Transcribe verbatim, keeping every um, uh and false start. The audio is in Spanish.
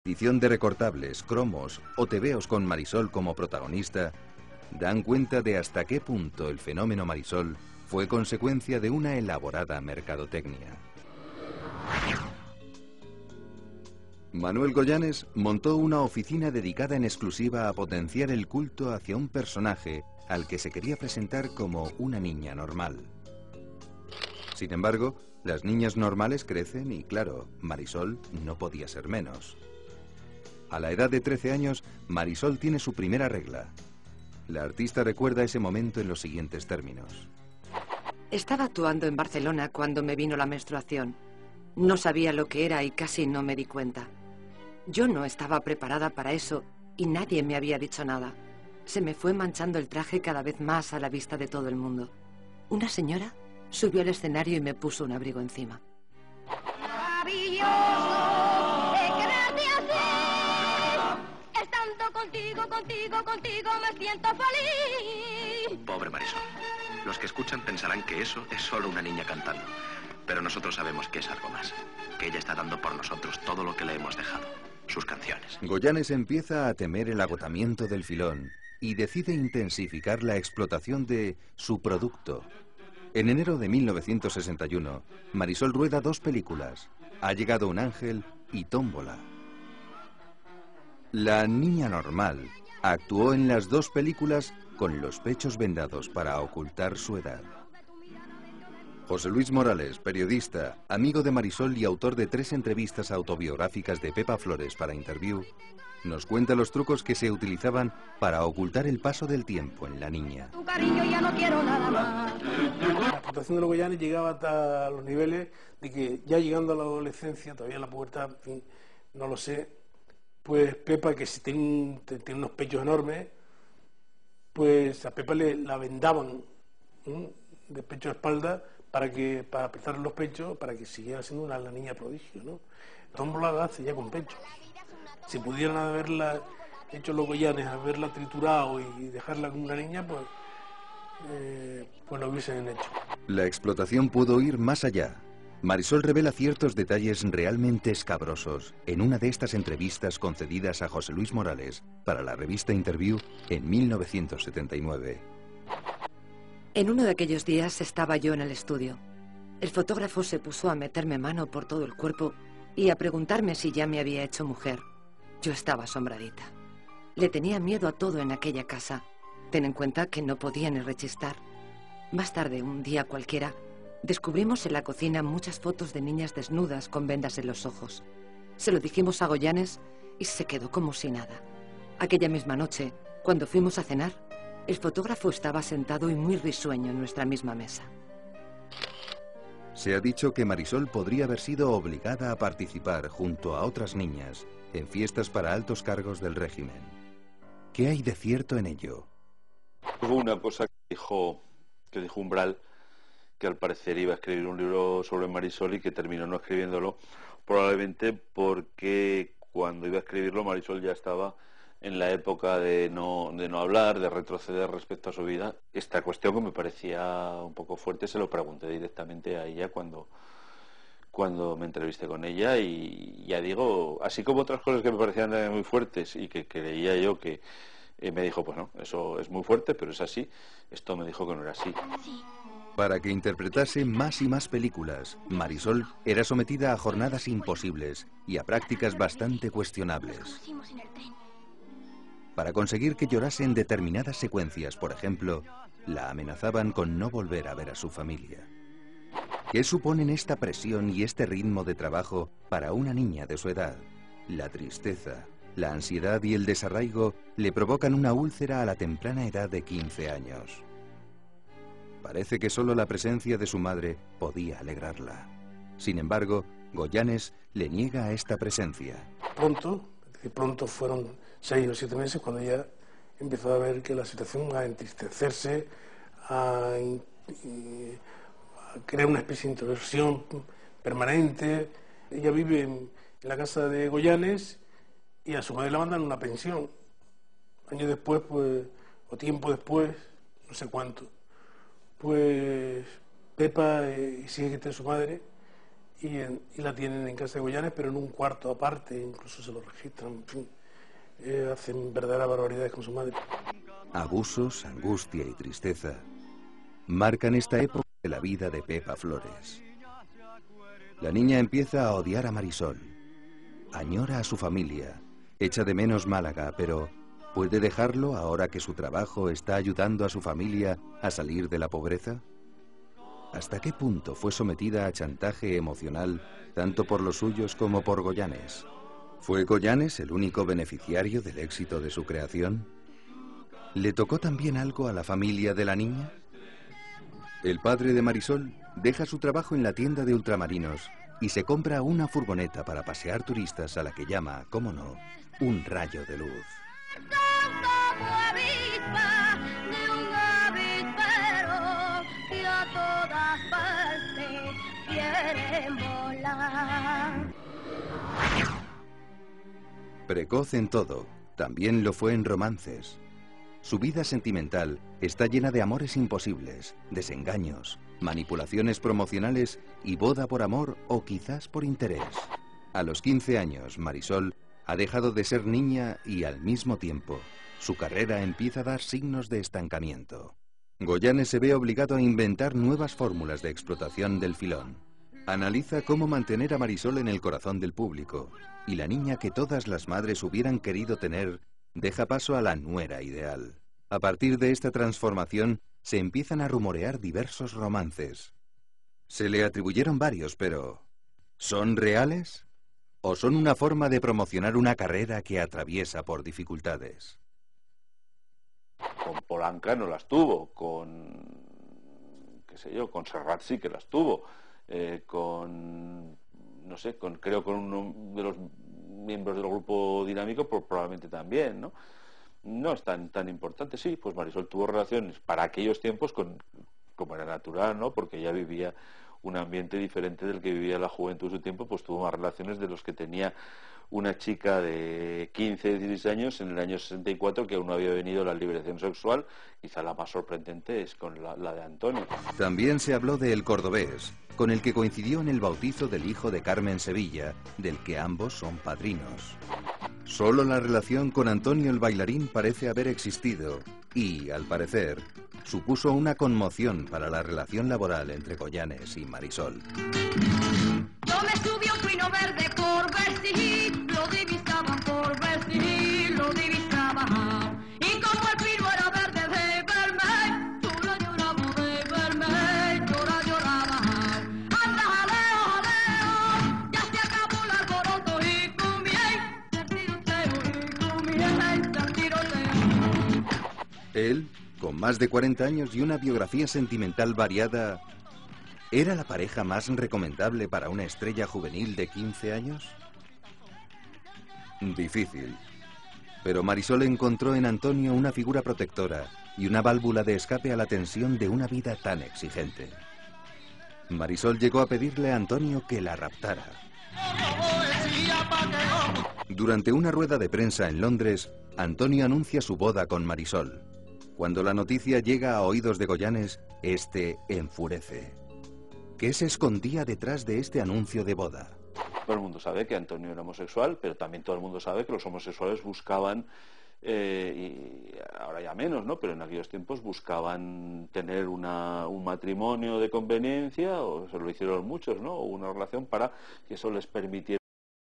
Edición de recortables, cromos o tebeos con Marisol como protagonista dan cuenta de hasta qué punto el fenómeno Marisol fue consecuencia de una elaborada mercadotecnia. Manuel Goyanes montó una oficina dedicada en exclusiva a potenciar el culto hacia un personaje al que se quería presentar como una niña normal. Sin embargo, las niñas normales crecen y, claro, Marisol no podía ser menos. A la edad de trece años, Marisol tiene su primera regla. La artista recuerda ese momento en los siguientes términos. Estaba actuando en Barcelona cuando me vino la menstruación. No sabía lo que era y casi no me di cuenta. Yo no estaba preparada para eso y nadie me había dicho nada. Se me fue manchando el traje cada vez más a la vista de todo el mundo. Una señora subió al escenario y me puso un abrigo encima. Contigo, contigo, contigo me siento feliz. Pobre Marisol. Los que escuchan pensarán que eso es solo una niña cantando. Pero nosotros sabemos que es algo más. Que ella está dando por nosotros todo lo que le hemos dejado. Sus canciones. Goyanes empieza a temer el agotamiento del filón y decide intensificar la explotación de su producto. En enero de mil novecientos sesenta y uno, Marisol rueda dos películas. Ha llegado un ángel y Tómbola. La niña normal actuó en las dos películas con los pechos vendados para ocultar su edad. José Luis Morales, periodista, amigo de Marisol y autor de tres entrevistas autobiográficas de Pepa Flores para Interview, nos cuenta los trucos que se utilizaban para ocultar el paso del tiempo en la niña. Tu cariño ya no quiero nada más. La explotación de los Goyanes llegaba hasta los niveles de que ya llegando a la adolescencia, todavía en la pubertad, en fin, no lo sé, pues Pepa, que si tiene, tiene unos pechos enormes, pues a Pepa le la vendaban ¿eh? de pecho a espalda para que para apretar los pechos, para que siguiera siendo una la niña prodigio, ¿no? Tómbola la hace ya con pechos. Si pudieran haberla hecho los Goyanes, haberla triturado y dejarla como una niña, pues, eh, pues lo hubiesen hecho. La explotación pudo ir más allá. Marisol revela ciertos detalles realmente escabrosos en una de estas entrevistas concedidas a José Luis Morales para la revista Interview en mil novecientos setenta y nueve. En uno de aquellos días estaba yo en el estudio. El fotógrafo se puso a meterme mano por todo el cuerpo y a preguntarme si ya me había hecho mujer. Yo estaba asombradita. Le tenía miedo a todo en aquella casa. Ten en cuenta que no podía ni rechistar. Más tarde, un día cualquiera, descubrimos en la cocina muchas fotos de niñas desnudas con vendas en los ojos. Se lo dijimos a Goyanes y se quedó como si nada. Aquella misma noche, cuando fuimos a cenar, el fotógrafo estaba sentado y muy risueño en nuestra misma mesa. Se ha dicho que Marisol podría haber sido obligada a participar junto a otras niñas en fiestas para altos cargos del régimen. ¿Qué hay de cierto en ello? Hubo una cosa que dijo, que dijo Umbral, que al parecer iba a escribir un libro sobre Marisol y que terminó no escribiéndolo, probablemente porque cuando iba a escribirlo Marisol ya estaba en la época de no, de no hablar, de retroceder respecto a su vida. Esta cuestión que me parecía un poco fuerte se lo pregunté directamente a ella cuando, cuando me entrevisté con ella y ya digo, así como otras cosas que me parecían muy fuertes y que creía yo que eh, me dijo, pues no, eso es muy fuerte, pero es así. Esto me dijo que no era así. Para que interpretase más y más películas, Marisol era sometida a jornadas imposibles y a prácticas bastante cuestionables. Para conseguir que llorase en determinadas secuencias, por ejemplo, la amenazaban con no volver a ver a su familia. ¿Qué suponen esta presión y este ritmo de trabajo para una niña de su edad? La tristeza, la ansiedad y el desarraigo le provocan una úlcera a la temprana edad de quince años. Parece que solo la presencia de su madre podía alegrarla. Sin embargo, Goyanes le niega a esta presencia. Pronto, de pronto fueron seis o siete meses cuando ella empezó a ver que la situación, a entristecerse, a, a crear una especie de introversión permanente. Ella vive en, en la casa de Goyanes y a su madre la mandan a una pensión. Años después, pues, o tiempo después, no sé cuánto, pues Pepa eh, sigue que está su madre y, en, y la tienen en casa de Goyanes, pero en un cuarto aparte, incluso se lo registran, en fin, eh, hacen verdaderas barbaridades con su madre. Abusos, angustia y tristeza marcan esta época de la vida de Pepa Flores. La niña empieza a odiar a Marisol, añora a su familia, echa de menos Málaga, pero ¿puede dejarlo ahora que su trabajo está ayudando a su familia a salir de la pobreza? ¿Hasta qué punto fue sometida a chantaje emocional tanto por los suyos como por Goyanes? ¿Fue Goyanes el único beneficiario del éxito de su creación? ¿Le tocó también algo a la familia de la niña? El padre de Marisol deja su trabajo en la tienda de ultramarinos y se compra una furgoneta para pasear turistas a la que llama, cómo no, un rayo de luz. Precoz en todo, también lo fue en romances. Su vida sentimental está llena de amores imposibles, desengaños, manipulaciones promocionales y boda por amor o quizás por interés. A los quince años, Marisol ha dejado de ser niña y al mismo tiempo, su carrera empieza a dar signos de estancamiento. Goyanes se ve obligado a inventar nuevas fórmulas de explotación del filón. Analiza cómo mantener a Marisol en el corazón del público, y la niña que todas las madres hubieran querido tener deja paso a la nuera ideal. A partir de esta transformación se empiezan a rumorear diversos romances. Se le atribuyeron varios, pero ¿son reales? ¿O son una forma de promocionar una carrera que atraviesa por dificultades? Con Polanca no las tuvo, con, qué sé yo, con Serrat sí que las tuvo, eh, con, no sé, con, creo con uno de los miembros del grupo Dinámico, pues probablemente también, ¿no? No es tan, tan importante, sí, pues Marisol tuvo relaciones para aquellos tiempos con, como era natural, ¿no? Porque ella vivía un ambiente diferente del que vivía la juventud de su tiempo, pues tuvo más relaciones de los que tenía una chica de quince, dieciséis años en el año sesenta y cuatro, que aún no había venido la liberación sexual. Quizá la más sorprendente es con la, la de Antonio. También se habló de El Cordobés, con el que coincidió en el bautizo del hijo de Carmen Sevilla, del que ambos son padrinos. Solo la relación con Antonio el bailarín parece haber existido y, al parecer, supuso una conmoción para la relación laboral entre Goyanes y Marisol. Yo me subí a un pino verde por ver si lo divisaban, por ver si lo divisaban. Y como el pino era verde de verme, tú la llorabas de verme, yo la lloraba. Anda, jaleo, jaleo, ya se acabó el alboroto y comienza el tiroteo, y comienza el tiroteo. Él, con más de cuarenta años y una biografía sentimental variada, ¿era la pareja más recomendable para una estrella juvenil de quince años? Difícil. Pero Marisol encontró en Antonio una figura protectora y una válvula de escape a la tensión de una vida tan exigente. Marisol llegó a pedirle a Antonio que la raptara. Durante una rueda de prensa en Londres, Antonio anuncia su boda con Marisol. Cuando la noticia llega a oídos de Goyanes, este enfurece. ¿Qué se escondía detrás de este anuncio de boda? Todo el mundo sabe que Antonio era homosexual, pero también todo el mundo sabe que los homosexuales buscaban, eh, y ahora ya menos, ¿no? Pero en aquellos tiempos buscaban tener una, un matrimonio de conveniencia, o se lo hicieron muchos, ¿no? O una relación para que eso les permitiera